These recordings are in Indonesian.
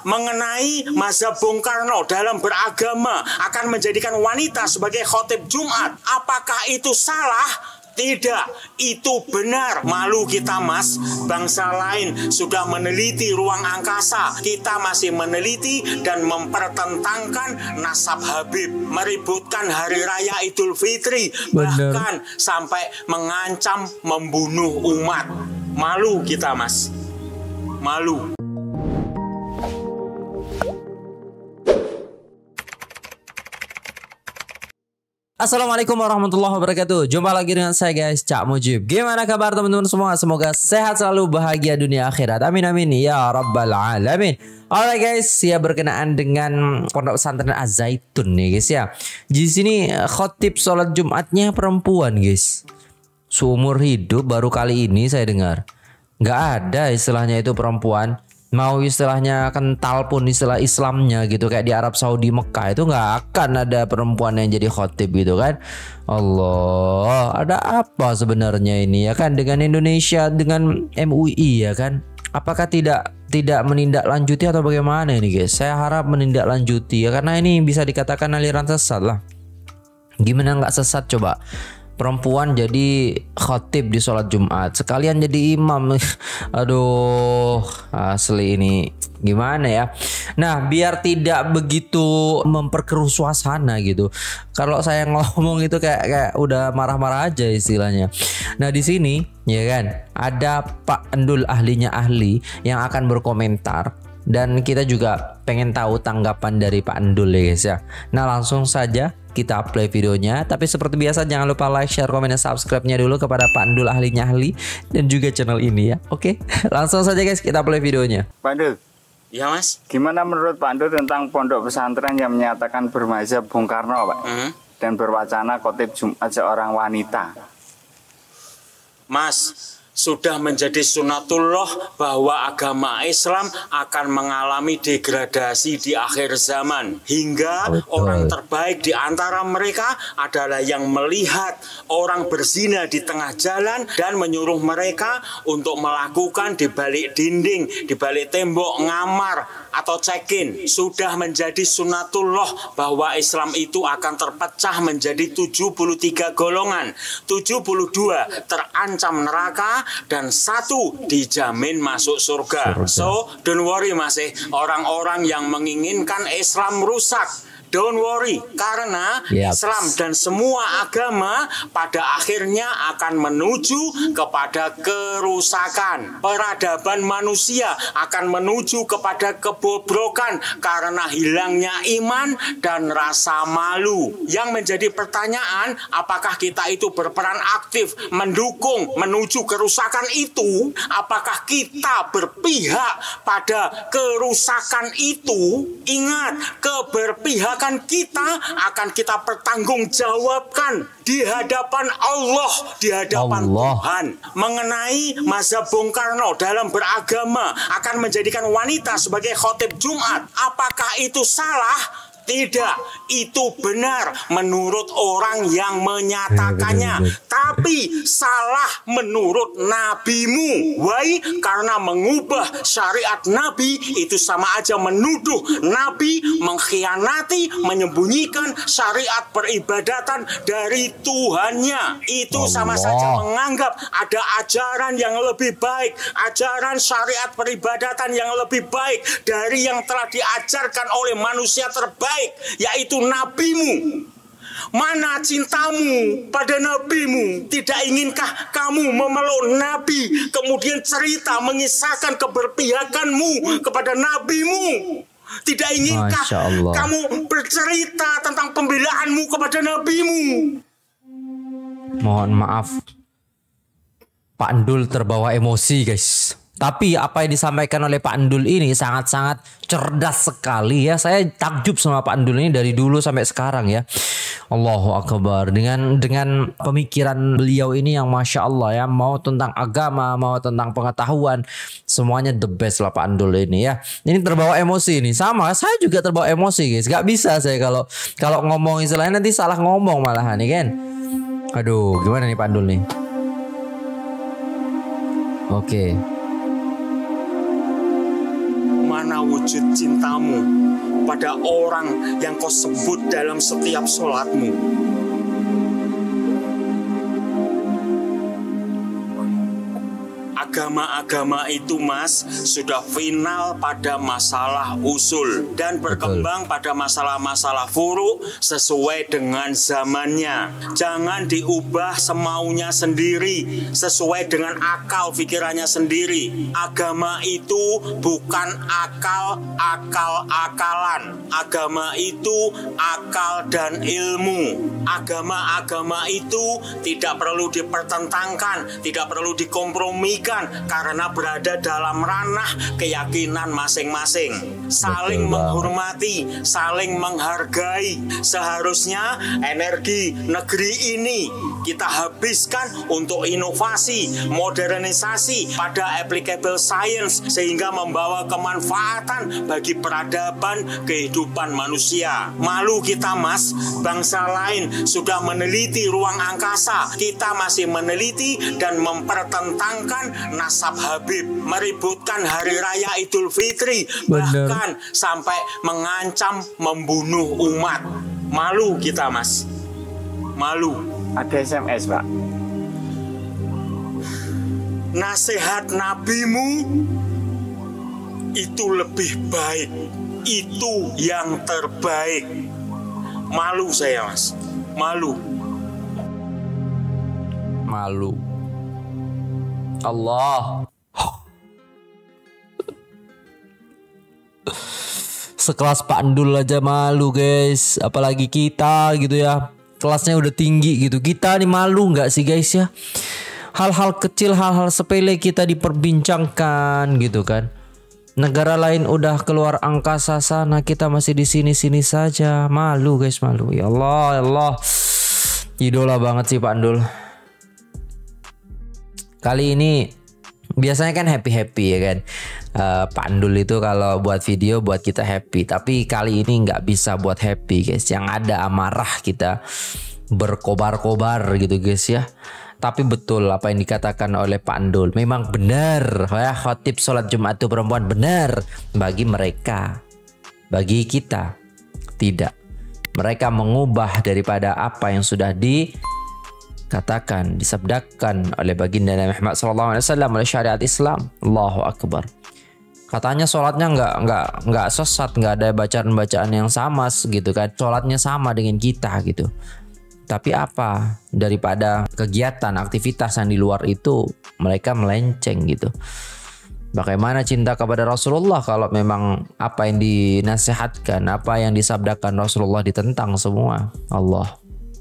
mengenai mazhab Bung Karno dalam beragama akan menjadikan wanita sebagai khotib Jumat. Apakah itu salah? Tidak, itu benar. Malu kita, Mas. Bangsa lain sudah meneliti ruang angkasa. Kita masih meneliti dan mempertentangkan nasab Habib, meributkan hari raya Idul Fitri, bahkan sampai mengancam membunuh umat. Malu kita, Mas. Malu. Assalamualaikum warahmatullahi wabarakatuh. Jumpa lagi dengan saya guys, Cak Mujib. Gimana kabar teman-teman semua? Semoga sehat selalu, bahagia dunia akhirat. Amin amin ya rabbal alamin. Alright guys, ya berkenaan dengan Pondok Pesantren Az-Zaitun nih guys ya. Di sini khotib sholat Jumatnya perempuan guys. Seumur hidup baru kali ini saya dengar. Nggak ada istilahnya itu perempuan. Mau istilahnya kental pun istilah Islamnya gitu, kayak di Arab Saudi, Mekah itu nggak akan ada perempuan yang jadi khotib gitu kan. Allah, ada apa sebenarnya ini ya kan dengan Indonesia, dengan MUI ya kan? Apakah tidak menindaklanjuti atau bagaimana ini guys? Saya harap menindaklanjuti ya, karena ini bisa dikatakan aliran sesat lah. Gimana nggak sesat coba? Perempuan jadi khotib di sholat Jumat, sekalian jadi imam. Aduh, asli ini gimana ya. Nah, biar tidak begitu memperkeruh suasana gitu, kalau saya ngomong itu kayak udah marah-marah aja istilahnya. Nah, di sini ya kan ada Pak Endul, ahlinya ahli, yang akan berkomentar. Dan kita juga pengen tahu tanggapan dari Pak Endul ya guys ya. Nah, langsung saja kita play videonya. Tapi seperti biasa jangan lupa like, share, komen, dan subscribe-nya dulu kepada Pak Endul, ahlinya ahli, dan juga channel ini ya. Oke, langsung saja guys kita play videonya. Pak Endul. Ya Mas. Gimana menurut Pak Endul tentang pondok pesantren yang menyatakan bermazhab Bung Karno Pak? Dan berwacana khotib Jumat seorang wanita? Mas, sudah menjadi sunatullah bahwa agama Islam akan mengalami degradasi di akhir zaman. Hingga orang terbaik di antara mereka adalah yang melihat orang berzina di tengah jalan dan menyuruh mereka untuk melakukan di balik dinding, di balik tembok, ngamar atau check-in. Sudah menjadi sunatullah bahwa Islam itu akan terpecah menjadi 73 golongan. 72 terancam neraka dan 1 dijamin masuk surga. So, don't worry masih orang-orang yang menginginkan Islam rusak. Don't worry, karena Islam dan semua agama pada akhirnya akan menuju kepada kerusakan. Peradaban manusia akan menuju kepada kebobrokan karena hilangnya iman dan rasa malu. Yang menjadi pertanyaan, apakah kita itu berperan aktif mendukung menuju kerusakan itu? Apakah kita berpihak pada kerusakan itu? Ingat, keberpihakan kita akan kita pertanggungjawabkan di hadapan Allah, di hadapan Tuhan. Mengenai mazhab Bung Karno dalam beragama akan menjadikan wanita sebagai khotib Jumat, apakah itu salah? Tidak, itu benar menurut orang yang menyatakannya. Tapi salah menurut nabimu. Why? Karena mengubah syariat nabi itu sama aja menuduh nabi mengkhianati, menyembunyikan syariat peribadatan dari Tuhannya. Itu sama saja menganggap ada ajaran yang lebih baik, ajaran syariat peribadatan yang lebih baik dari yang telah diajarkan oleh manusia terbaik, yaitu nabimu. Mana cintamu pada nabimu? Tidak inginkah kamu memeluk nabi, kemudian cerita mengisahkan keberpihakanmu kepada nabimu? Tidak inginkah kamu bercerita tentang pembelaanmu kepada nabimu? Mohon maaf, Pak Endul terbawa emosi guys. Tapi apa yang disampaikan oleh Pak Endul ini sangat-sangat cerdas sekali ya. Saya takjub sama Pak Endul ini dari dulu sampai sekarang ya. Allahu Akbar. Dengan pemikiran beliau ini yang Masya Allah ya. Mau tentang agama, mau tentang pengetahuan, semuanya the best lah Pak Endul ini ya. Ini terbawa emosi ini. Sama, saya juga terbawa emosi guys. Gak bisa saya kalau ngomong istilahnya nanti salah ngomong malahan nih kan. Aduh, gimana nih Pak Endul nih? Oke. Mana wujud cintamu pada orang yang kau sebut dalam setiap sholatmu? Agama-agama itu, Mas, sudah final pada masalah usul dan berkembang pada masalah-masalah furu sesuai dengan zamannya. Jangan diubah semaunya sendiri, sesuai dengan akal pikirannya sendiri. Agama itu bukan akal-akalan. Agama itu akal dan ilmu. Agama-agama itu tidak perlu dipertentangkan, tidak perlu dikompromikan, karena berada dalam ranah keyakinan masing-masing. Saling menghormati, saling menghargai. Seharusnya energi negeri ini kita habiskan untuk inovasi, modernisasi pada applicable science, sehingga membawa kemanfaatan bagi peradaban kehidupan manusia. Malu kita, Mas, bangsa lain sudah meneliti ruang angkasa, kita masih meneliti dan mempertentangkan nasab Habib, meributkan hari raya Idul Fitri, bahkan sampai mengancam membunuh umat. Malu kita, Mas. Malu. Ada SMS, Pak. Nasihat nabimu itu lebih baik, itu yang terbaik. Malu saya, Mas. Malu. Malu. Allah. Sekelas Pak Ndul aja malu, guys. Apalagi kita gitu ya. Kelasnya udah tinggi gitu. Kita nih malu nggak sih, guys ya? Hal-hal kecil, hal-hal sepele kita diperbincangkan gitu kan. Negara lain udah keluar angkasa sana, kita masih di sini-sini saja. Malu, guys, malu. Ya Allah, ya Allah. Idola banget sih Pak Ndul. Kali ini biasanya kan happy-happy ya kan. Pak Ndul itu kalau buat video buat kita happy. Tapi kali ini nggak bisa buat happy, guys. Yang ada amarah kita berkobar-kobar gitu, guys ya. Tapi betul apa yang dikatakan oleh Pak Ndul. Memang benar ya, khotib sholat Jumat itu perempuan, benar. Bagi mereka, bagi kita tidak. Mereka mengubah daripada apa yang sudah dikatakan, disabdakan oleh baginda Nabi Muhammad SAW oleh syariat Islam. Allahu Akbar. Katanya sholatnya nggak sesat, nggak ada bacaan-bacaan yang sama gitu kan. Sholatnya sama dengan kita gitu. Tapi apa daripada kegiatan, aktivitas yang di luar itu mereka melenceng gitu. Bagaimana cinta kepada Rasulullah kalau memang apa yang dinasihatkan, apa yang disabdakan Rasulullah ditentang semua. Allah.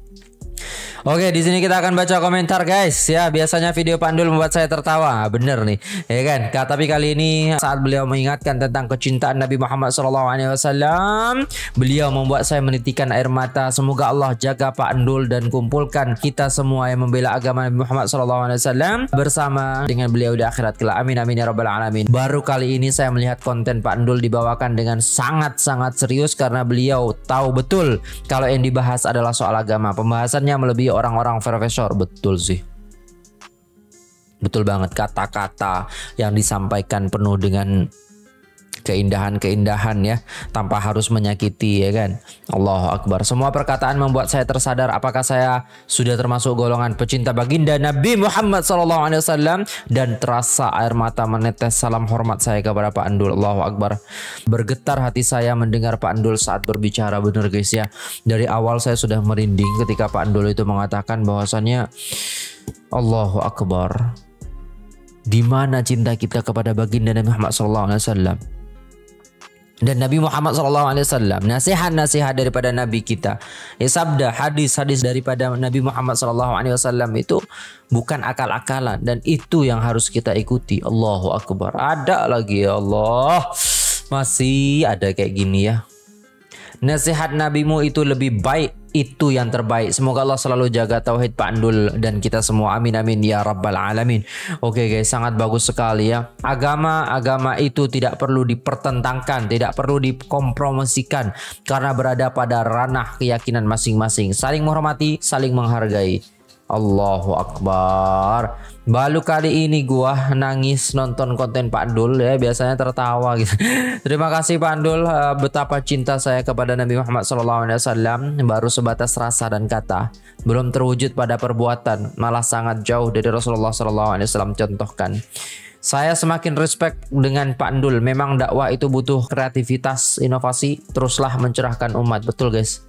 Oke, di sini kita akan baca komentar, guys. Ya, biasanya video Pak Ndul membuat saya tertawa. Bener nih, ya kan? Tapi kali ini saat beliau mengingatkan tentang kecintaan Nabi Muhammad SAW, beliau membuat saya menitikan air mata. Semoga Allah jaga Pak Ndul dan kumpulkan kita semua yang membela agama Nabi Muhammad SAW bersama dengan beliau di akhirat kelak. Amin amin ya rabbal alamin. Baru kali ini saya melihat konten Pak Ndul dibawakan dengan sangat-sangat serius karena beliau tahu betul kalau yang dibahas adalah soal agama. Pembahasannya melebihi orang-orang profesor. Betul sih, betul banget. Kata-kata yang disampaikan penuh dengan keindahan-keindahan ya, tanpa harus menyakiti ya kan. Allahu Akbar. Semua perkataan membuat saya tersadar apakah saya sudah termasuk golongan pecinta baginda Nabi Muhammad SAW, dan terasa air mata menetes salam hormat saya kepada Pak Ndul. Allahu Akbar. Bergetar hati saya mendengar Pak Ndul saat berbicara. Bener, guys ya. Dari awal saya sudah merinding ketika Pak Ndul itu mengatakan bahwasannya Allahu Akbar. Di mana cinta kita kepada baginda Nabi Muhammad SAW? Dan Nabi Muhammad SAW, nasihat-nasihat daripada Nabi kita, ya sabda, hadis-hadis daripada Nabi Muhammad SAW itu bukan akal-akalan, dan itu yang harus kita ikuti. Allahu Akbar. Ada lagi, ya Allah, masih ada kayak gini ya. Nasihat nabimu itu lebih baik, itu yang terbaik. Semoga Allah selalu jaga tauhid Pak Ndul dan kita semua. Amin amin ya rabbal alamin. Oke guys, sangat bagus sekali ya. Agama itu tidak perlu dipertentangkan, tidak perlu dikompromisikan, karena berada pada ranah keyakinan masing-masing. Saling menghormati, saling menghargai. Allahu Akbar. Baru kali ini gua nangis nonton konten Pak Dul ya, biasanya tertawa gitu. Terima kasih Pak Dul, betapa cinta saya kepada Nabi Muhammad SAW baru sebatas rasa dan kata, belum terwujud pada perbuatan, malah sangat jauh dari Rasulullah SAW contohkan. Saya semakin respect dengan Pak Dul. Memang dakwah itu butuh kreativitas, inovasi, teruslah mencerahkan umat. Betul guys.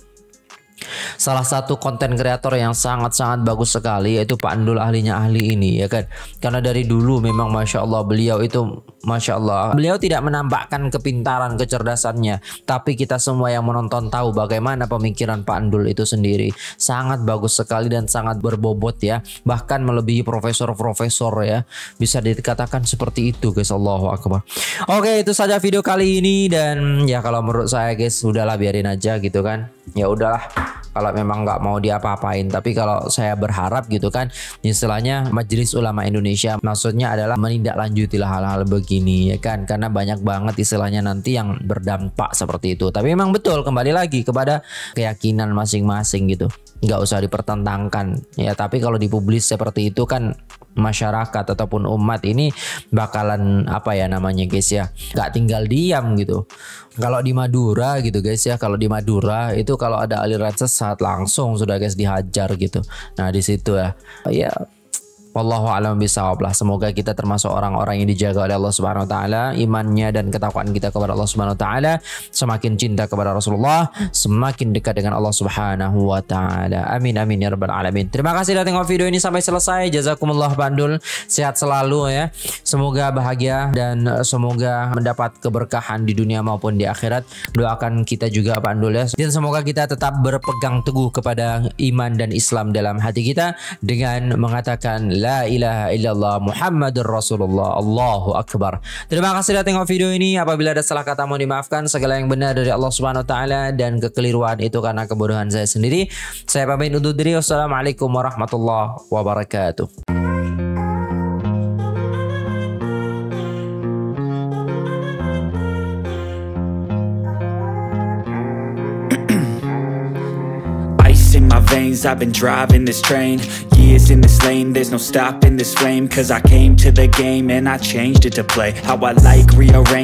Salah satu konten kreator yang sangat-sangat bagus sekali yaitu Pak Dul, ahlinya ahli ini ya kan. Karena dari dulu memang Masya Allah beliau itu Masya Allah, beliau tidak menampakkan kepintaran, kecerdasannya, tapi kita semua yang menonton tahu bagaimana pemikiran Pak Dul itu sendiri. Sangat bagus sekali dan sangat berbobot ya, bahkan melebihi profesor-profesor ya, bisa dikatakan seperti itu guys. Allahu Akbar. Oke, itu saja video kali ini, dan ya kalau menurut saya guys, udahlah biarin aja gitu kan. Ya udahlah kalau memang nggak mau diapa-apain. Tapi kalau saya berharap gitu kan, istilahnya Majelis Ulama Indonesia maksudnya adalah menindaklanjuti hal-hal begini ya kan, karena banyak banget istilahnya nanti yang berdampak seperti itu. Tapi memang betul, kembali lagi kepada keyakinan masing-masing gitu, nggak usah dipertentangkan ya. Tapi kalau dipublis seperti itu kan masyarakat ataupun umat ini bakalan apa ya namanya guys ya, nggak tinggal diam gitu. Kalau di Madura gitu guys ya, kalau di Madura itu kalau ada aliran sesat langsung sudah guys dihajar gitu. Nah di situ ya wallahu a'lam bishawab lah. Semoga kita termasuk orang-orang yang dijaga oleh Allah Subhanahu wa taala, imannya dan ketakwaan kita kepada Allah Subhanahu wa taala, semakin cinta kepada Rasulullah, semakin dekat dengan Allah Subhanahu wa taala. Amin amin ya rabbal alamin. Terima kasih sudah tengok video ini sampai selesai. Jazakumullah Pak Dul, sehat selalu ya. Semoga bahagia dan semoga mendapat keberkahan di dunia maupun di akhirat. Doakan kita juga Pak Dul ya. Dan semoga kita tetap berpegang teguh kepada iman dan Islam dalam hati kita dengan mengatakan la ilaha illallah Muhammadur Rasulullah. Allahu Akbar. Terima kasih sudah tengok video ini. Apabila ada salah kata mohon dimaafkan. Segala yang benar dari Allah Subhanahu wa taala dan kekeliruan itu karena kebodohan saya sendiri. Saya pamit undur diri. Wassalamualaikum warahmatullahi wabarakatuh. In my veins, I've been driving this train, years in this lane, there's no stopping this flame, cause I came to the game and I changed it to play how I like, rearrange